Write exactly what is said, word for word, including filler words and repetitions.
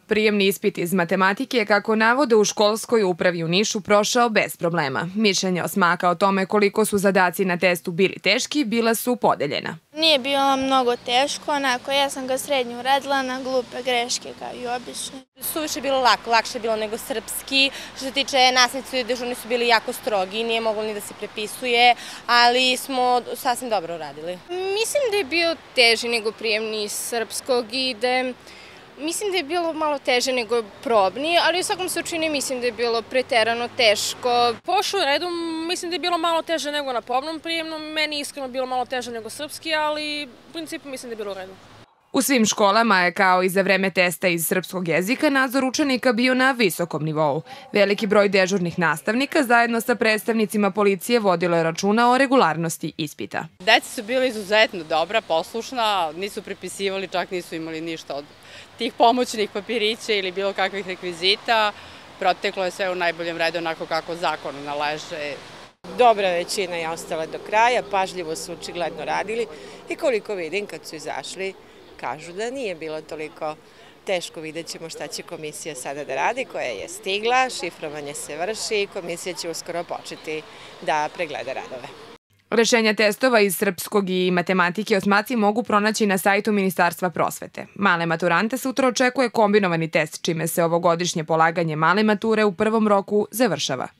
Prijemni ispit iz matematike je, kako navode u školskoj upravi u Nišu, prošao bez problema. Mišljenja osmaka o tome koliko su zadaci na testu bili teški bila su podeljena. Nije bilo mnogo teško, onako, ja sam ga srednju uradila na glupe greške kao i obično. Suviše je bilo lako, lakše je bilo nego srpski. Što se tiče nastavnici i dežurni su bili jako strogi, nije moglo ni da se prepisuje, ali smo sasvim dobro uradili. Mislim da je bio teži nego prijemni iz srpskog i da je, mislim da je bilo malo teže nego probni, ali u svakom slučaju ne mislim da je bilo preterano teško. Pošlo u redu, mislim da je bilo malo teže nego na probnom prijemnom, meni iskreno bilo malo teže nego srpski, ali u principu mislim da je bilo u redu. U svim školama je, kao i za vreme testa iz srpskog jezika, nadzor učenika bio na visokom nivou. Veliki broj dežurnih nastavnika zajedno sa predstavnicima policije vodilo je računa o regularnosti ispita. Deca su bila izuzetno dobra, poslušna, nisu prepisivali, čak nisu imali ništa od tih pomoćnih papirića ili bilo kakvih rekvizita. Proteklo je sve u najboljem redu, onako kako zakon nalaže. Dobra većina je ostala do kraja, pažljivo su očigledno radili i koliko vidim kad su izašli, kažu da nije bilo toliko teško. Vidjet ćemo šta će komisija sada da radi, koja je stigla, šifrovanje se vrši i komisija će uskoro početi da pregleda radove. Rešenja testova iz srpskog i matematike osmaci mogu pronaći na sajtu Ministarstva prosvete. Male maturante sutra očekuje kombinovani test, čime se ovogodišnje polaganje male mature u prvom roku završava.